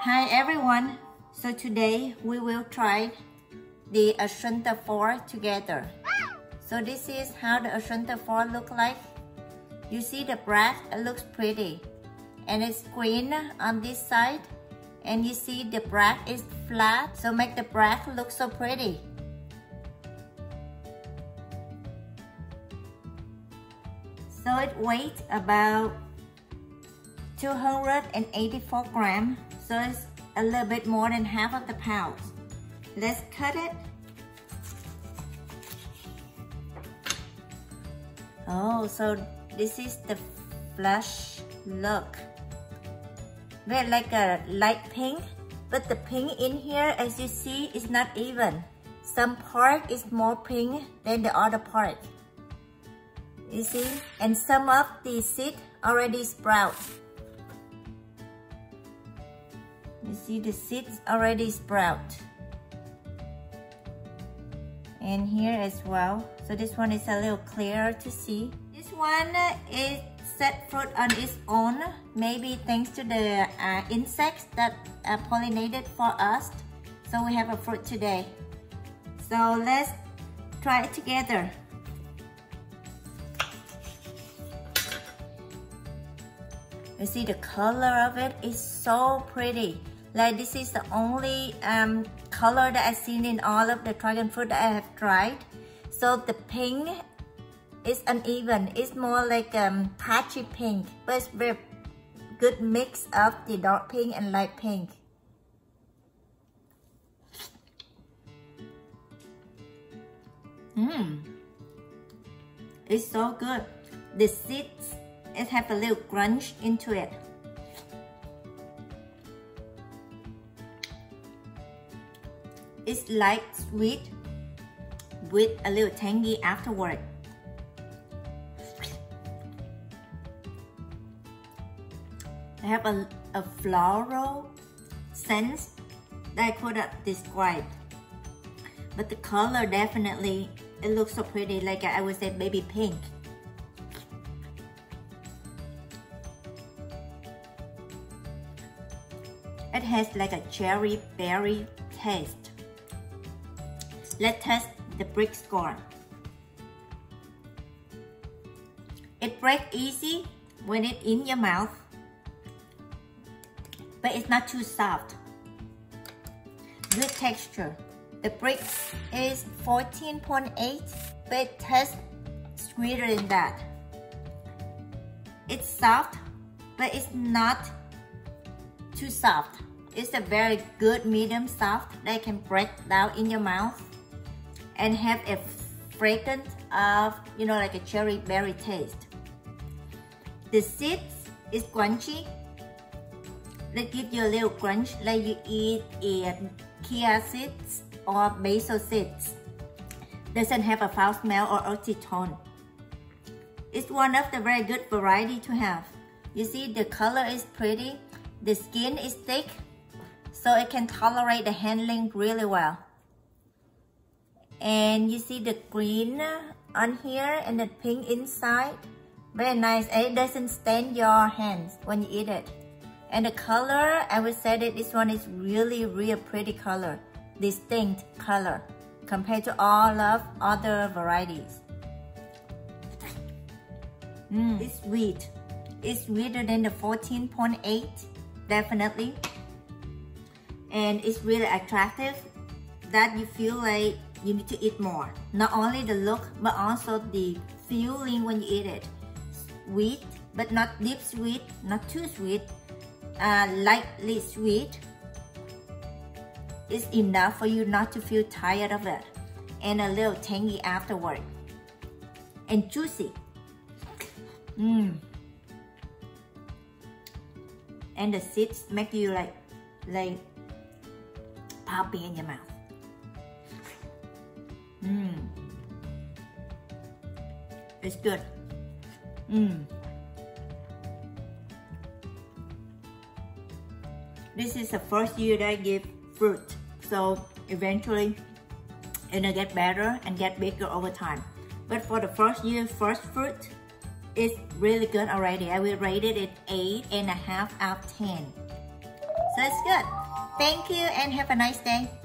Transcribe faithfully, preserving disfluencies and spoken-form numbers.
Hi everyone, so today we will try the Assunta four together. So this is how the Assunta four look like. You see the braid, it looks pretty and it's green on this side, and you see the braid is flat, so make the braid look so pretty. So it weighs about two hundred eighty-four grams, so it's a little bit more than half of the pound. Let's cut it. Oh, so this is the flush look. Very like a light pink, but the pink in here, as you see, is not even. Some part is more pink than the other part. You see? And some of the seed already sprout. You see the seeds already sprout. And here as well. So this one is a little clearer to see. This one is set fruit on its own. Maybe thanks to the uh, insects that uh, pollinated for us. So we have a fruit today. So let's try it together. You see the color of it is so pretty. Like this is the only um, color that I've seen in all of the dragon fruit that I have tried. So the pink is uneven. It's more like um, patchy pink, but it's very good mix of the dark pink and light pink. Mmm, it's so good. The seeds, it have a little crunch into it. It's light sweet with a little tangy afterward. I have a, a floral sense that I could not describe. But the color definitely, it looks so pretty, like I would say baby pink. It has like a cherry berry taste. Let's test the brick score. It breaks easy when it's in your mouth, but it's not too soft. Good texture. The brick is fourteen point eight, but it tastes sweeter than that. It's soft, but it's not too soft. It's a very good medium soft that can break down in your mouth and have a fragrance of, you know, like a cherry berry taste. The seeds is crunchy. They give you a little crunch like you eat a chia seeds or basil seeds. Doesn't have a foul smell or earthy tone. It's one of the very good variety to have. You see the color is pretty. The skin is thick, so it can tolerate the handling really well. And you see the green on here and the pink inside. Very nice. And it doesn't stain your hands when you eat it. And the color, I would say that this one is really, really pretty color. Distinct color compared to all of other varieties. Mm, it's sweet. It's sweeter than the fourteen point eight. Definitely. And it's really attractive that you feel like you need to eat more. Not only the look, but also the feeling when you eat it. Sweet, but not deep sweet, not too sweet. Uh, lightly sweet. It's enough for you not to feel tired of it. And a little tangy afterward. And juicy. Mmm. And the seeds make you like, like popping in your mouth. Mmm. It's good. Mmm. This is the first year that I give fruit. So eventually it'll get better and get bigger over time. But for the first year, first fruit, it's really good already. I will rate it at eight and a half out of ten. So So it's good. Thank you and have a nice day.